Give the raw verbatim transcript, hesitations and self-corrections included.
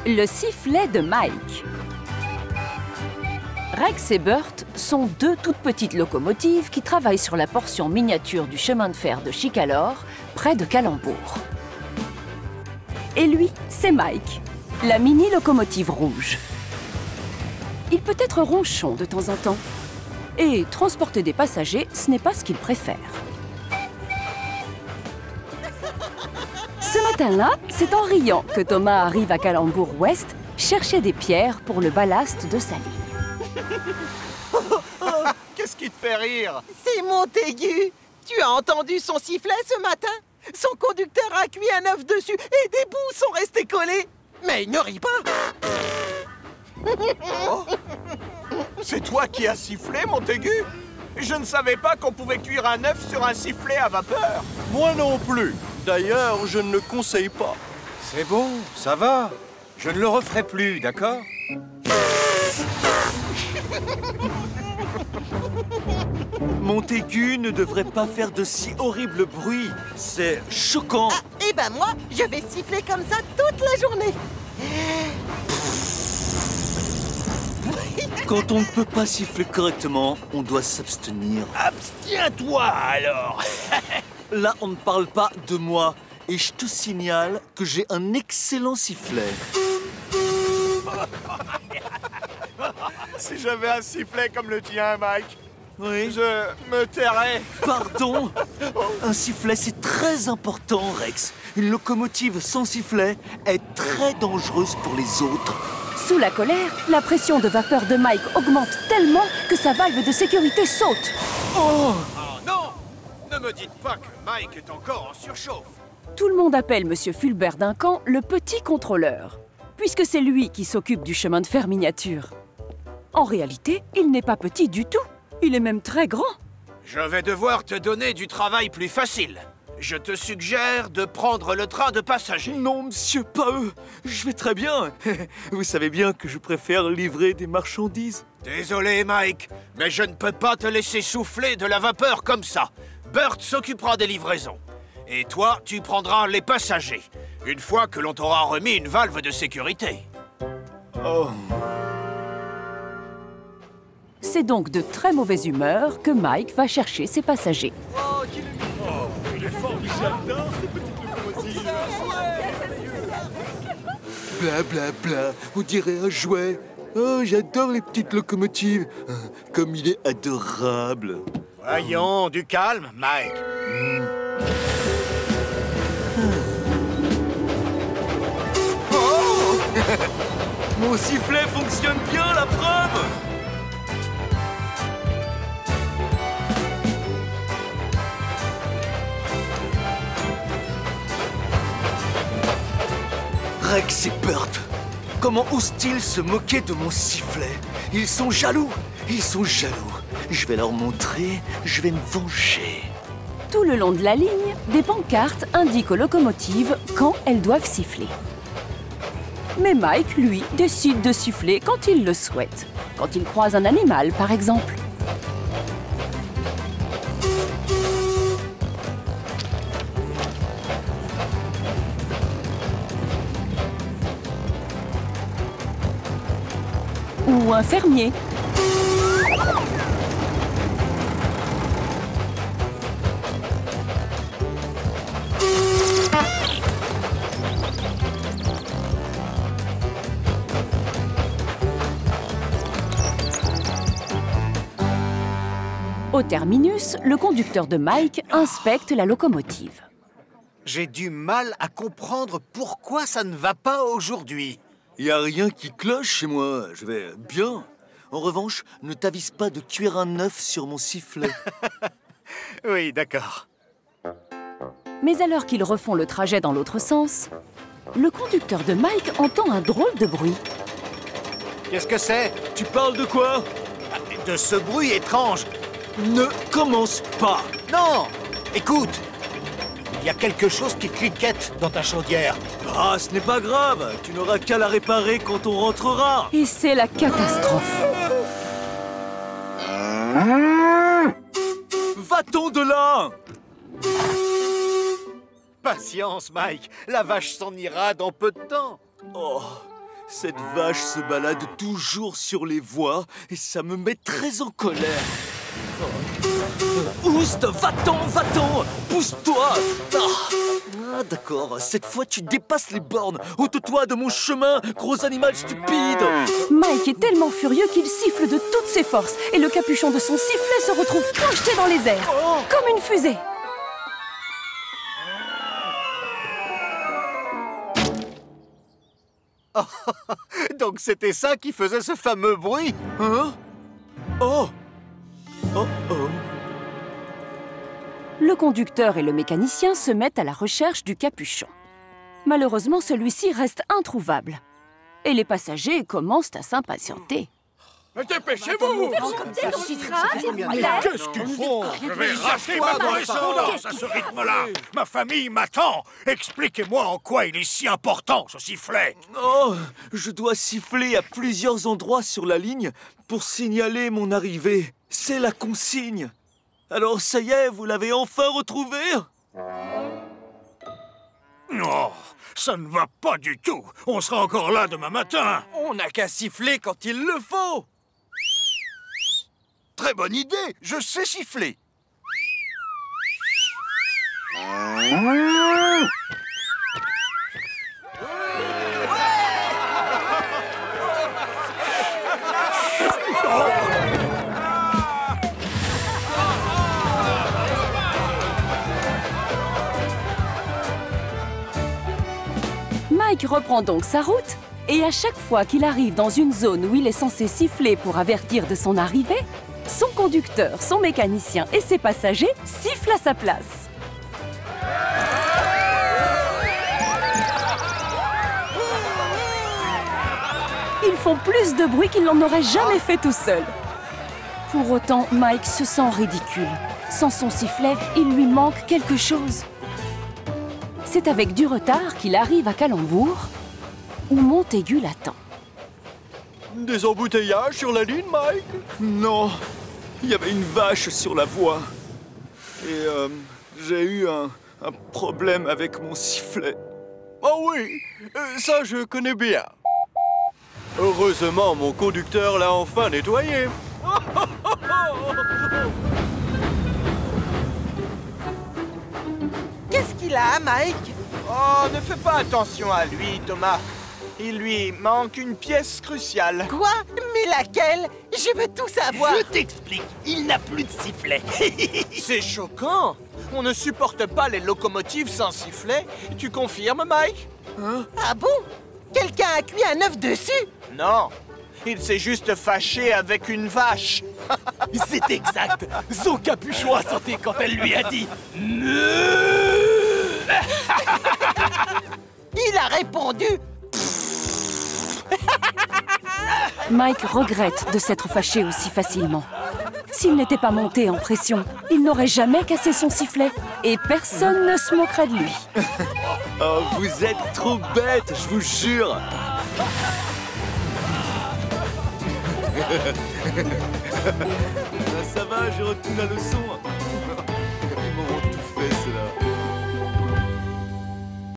Le sifflet de Mike. Rex et Burt sont deux toutes petites locomotives qui travaillent sur la portion miniature du chemin de fer de Chicalor, près de Calembour. Et lui, c'est Mike, la mini-locomotive rouge. Il peut être ronchon de temps en temps. Et transporter des passagers, ce n'est pas ce qu'il préfère. Ce matin-là, c'est en riant que Thomas arrive à Calembour-Ouest chercher des pierres pour le ballast de sa ligne. Qu'est-ce qui te fait rire? C'est Montaigu. Tu as entendu son sifflet ce matin? Son conducteur a cuit un œuf dessus et des bouts sont restés collés. Mais il ne rit pas. Oh. C'est toi qui as sifflé, Montaigu? Je ne savais pas qu'on pouvait cuire un œuf sur un sifflet à vapeur. Moi non plus. D'ailleurs, je ne le conseille pas. C'est bon, ça va. Je ne le referai plus, d'accord? Montaigu ne devrait pas faire de si horribles bruits. C'est choquant. Ah, et ben moi, je vais siffler comme ça toute la journée. Quand on ne peut pas siffler correctement, on doit s'abstenir. Abstiens-toi alors. Là, on ne parle pas de moi. Et je te signale que j'ai un excellent sifflet. Si j'avais un sifflet comme le tien, Mike, Oui. je me tairais. Pardon. Un sifflet, c'est très important, Rex. Une locomotive sans sifflet est très dangereuse pour les autres. Sous la colère, la pression de vapeur de Mike augmente tellement que sa valve de sécurité saute. Oh! Oh non! Ne me dites pas que Mike est encore en surchauffe. Tout le monde appelle Monsieur Fulbert Duncan le petit contrôleur, puisque c'est lui qui s'occupe du chemin de fer miniature. En réalité, il n'est pas petit du tout. Il est même très grand. Je vais devoir te donner du travail plus facile. Je te suggère de prendre le train de passagers. Non, monsieur, pas eux. Je vais très bien. Vous savez bien que je préfère livrer des marchandises. Désolé, Mike, mais je ne peux pas te laisser souffler de la vapeur comme ça. Burt s'occupera des livraisons. Et toi, tu prendras les passagers, une fois que l'on t'aura remis une valve de sécurité. Oh. C'est donc de très mauvaise humeur que Mike va chercher ses passagers. Oh, qu'il est mignon. Oh, il est formidable. J'adore ces petites locomotives. Bla bla bla, on dirait un jouet. Oh, j'adore les petites locomotives. Comme il est adorable. Voyons, du calme, Mike. Mm. Oh Mon sifflet fonctionne bien, la preuve. Rex et Burt, comment osent-ils se moquer de mon sifflet? Ils sont jaloux, ils sont jaloux. Je vais leur montrer, je vais me venger. Tout le long de la ligne, des pancartes indiquent aux locomotives quand elles doivent siffler. Mais Mike, lui, décide de siffler quand il le souhaite. Quand il croise un animal, par exemple. Ou un fermier. Au terminus, le conducteur de Mike inspecte la locomotive. J'ai du mal à comprendre pourquoi ça ne va pas aujourd'hui. Y a rien qui cloche chez moi, je vais bien. En revanche, ne t'avise pas de cuire un œuf sur mon sifflet. Oui, d'accord. Mais alors qu'ils refont le trajet dans l'autre sens, le conducteur de Mike entend un drôle de bruit. Qu'est-ce que c'est? Tu parles de quoi? De ce bruit étrange. Ne commence pas. Non! Écoute! Il y a quelque chose qui cliquette dans ta chaudière. Ah, ce n'est pas grave. Tu n'auras qu'à la réparer quand on rentrera. Et c'est la catastrophe. Va-t'en de là! Patience, Mike. La vache s'en ira dans peu de temps. Oh, Cette vache se balade toujours sur les voies et ça me met très en colère. Oh. Oust, va-t'en, va-t'en! Pousse-toi! Ah, ah d'accord, cette fois tu dépasses les bornes. Ôte-toi de mon chemin, gros animal stupide! Mike est tellement furieux qu'il siffle de toutes ses forces et le capuchon de son sifflet se retrouve projeté dans les airs, oh, comme une fusée. Oh, donc c'était ça qui faisait ce fameux bruit? Hein? Oh! Oh oh! Le conducteur et le mécanicien se mettent à la recherche du capuchon. Malheureusement, celui-ci reste introuvable. Et les passagers commencent à s'impatienter. Mais dépêchez-vous! Qu'est-ce qu'ils font? Je vais rater ma correspondance à ce rythme-là! Ma famille m'attend! Expliquez-moi en quoi il est si important, ce sifflet! Oh! Je dois siffler à plusieurs endroits sur la ligne pour signaler mon arrivée. C'est la consigne. Alors ça y est, vous l'avez enfin retrouvé? Non, ça ne va pas du tout! On sera encore là demain matin! On n'a qu'à siffler quand il le faut. Très bonne idée, je sais siffler. Mike reprend donc sa route et à chaque fois qu'il arrive dans une zone où il est censé siffler pour avertir de son arrivée, son conducteur, son mécanicien et ses passagers sifflent à sa place. Ils font plus de bruit qu'ils n'en auraient jamais fait tout seuls. Pour autant, Mike se sent ridicule. Sans son sifflet, il lui manque quelque chose. C'est avec du retard qu'il arrive à Calembour, où Montaigu l'attend. Des embouteillages sur la ligne, Mike? Non, il y avait une vache sur la voie. Et euh, j'ai eu un, un problème avec mon sifflet. Oh oui, euh, ça je connais bien. Heureusement, mon conducteur l'a enfin nettoyé. Qu'est-ce qu'il a, Mike? Oh, ne fais pas attention à lui, Thomas. Il lui manque une pièce cruciale. Quoi? Mais laquelle? Je veux tout savoir. Je t'explique, il n'a plus de sifflet. C'est choquant. On ne supporte pas les locomotives sans sifflet. Tu confirmes, Mike? Hein? Ah bon? Quelqu'un a cuit un œuf dessus? Non. Il s'est juste fâché avec une vache. C'est exact. Son capuchon a sauté quand elle lui a dit « Il a répondu. Mike regrette de s'être fâché aussi facilement. S'il n'était pas monté en pression, il n'aurait jamais cassé son sifflet et personne ne se moquerait de lui. Oh, vous êtes trop bête, je vous jure. Ça va, j'ai retenu la leçon.